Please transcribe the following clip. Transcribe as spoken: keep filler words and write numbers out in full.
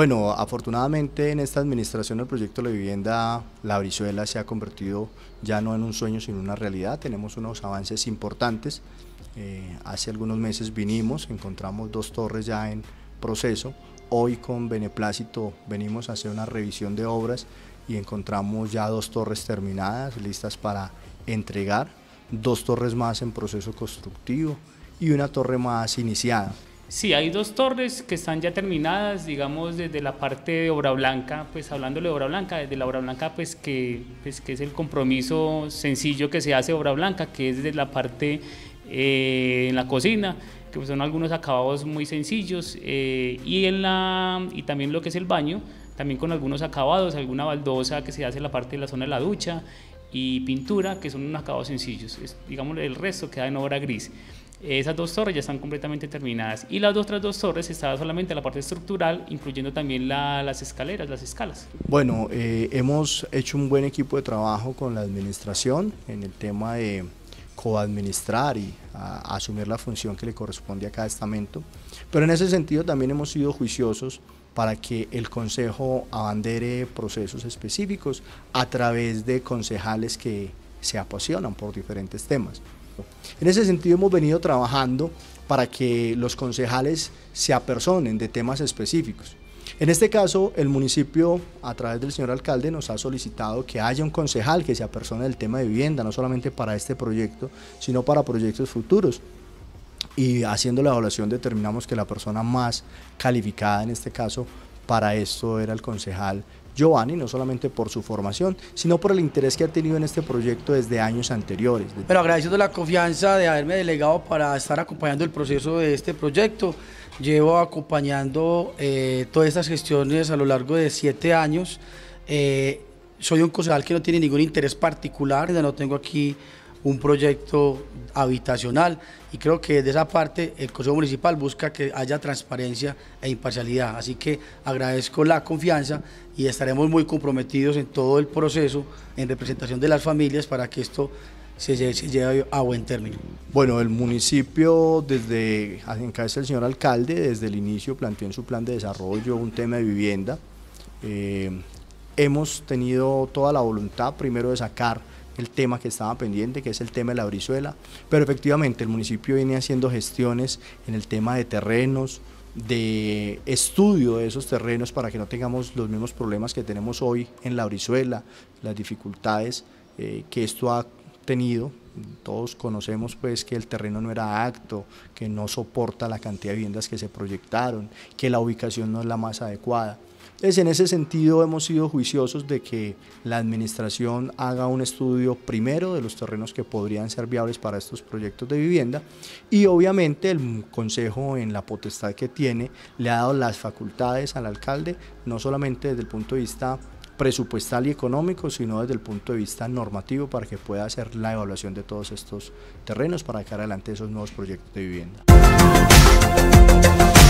Bueno, afortunadamente en esta administración del proyecto de la vivienda, la Brizuela se ha convertido ya no en un sueño sino en una realidad. Tenemos unos avances importantes. Eh, hace algunos meses vinimos, encontramos dos torres ya en proceso. Hoy con beneplácito venimos a hacer una revisión de obras y encontramos ya dos torres terminadas, listas para entregar, dos torres más en proceso constructivo y una torre más iniciada. Sí, hay dos torres que están ya terminadas, digamos desde la parte de obra blanca, pues hablándole de obra blanca, desde la obra blanca pues que, pues, que es el compromiso sencillo que se hace obra blanca, que es desde la parte eh, en la cocina, que pues son algunos acabados muy sencillos, eh, y, en la, y también lo que es el baño, también con algunos acabados, alguna baldosa que se hace en la parte de la zona de la ducha y pintura, que son unos acabados sencillos, es, digamos el resto queda en obra gris. Esas dos torres ya están completamente terminadas y las otras dos torres están solamente en la parte estructural, incluyendo también la, las escaleras, las escalas. Bueno, eh, hemos hecho un buen equipo de trabajo con la administración en el tema de coadministrar y a, a asumir la función que le corresponde a cada estamento, pero en ese sentido también hemos sido juiciosos para que el Consejo abandere procesos específicos a través de concejales que se apasionan por diferentes temas. En ese sentido hemos venido trabajando para que los concejales se apersonen de temas específicos. En este caso, el municipio, a través del señor alcalde, nos ha solicitado que haya un concejal que se apersone del tema de vivienda, no solamente para este proyecto, sino para proyectos futuros. Y haciendo la evaluación determinamos que la persona más calificada en este caso para esto era el concejal Giovanni, no solamente por su formación, sino por el interés que ha tenido en este proyecto desde años anteriores. Pero agradeciendo la confianza de haberme delegado para estar acompañando el proceso de este proyecto. Llevo acompañando eh, todas estas gestiones a lo largo de siete años. Eh, soy un concejal que no tiene ningún interés particular, no tengo aquí un proyecto habitacional y creo que de esa parte el Consejo Municipal busca que haya transparencia e imparcialidad, así que agradezco la confianza y estaremos muy comprometidos en todo el proceso en representación de las familias para que esto se lleve, se lleve a buen término. Bueno, el municipio desde, en cabeza del señor alcalde, desde el inicio planteó en su plan de desarrollo un tema de vivienda. Eh, hemos tenido toda la voluntad primero de sacar el tema que estaba pendiente, que es el tema de la Brizuela, pero efectivamente el municipio viene haciendo gestiones en el tema de terrenos, de estudio de esos terrenos para que no tengamos los mismos problemas que tenemos hoy en la Brizuela, las dificultades eh, que esto ha tenido. Todos conocemos pues que el terreno no era apto, que no soporta la cantidad de viviendas que se proyectaron, que la ubicación no es la más adecuada. Entonces, en ese sentido hemos sido juiciosos de que la administración haga un estudio primero de los terrenos que podrían ser viables para estos proyectos de vivienda y obviamente el Consejo en la potestad que tiene le ha dado las facultades al alcalde, no solamente desde el punto de vista presupuestal y económico, sino desde el punto de vista normativo para que pueda hacer la evaluación de todos estos terrenos para sacar adelante esos nuevos proyectos de vivienda.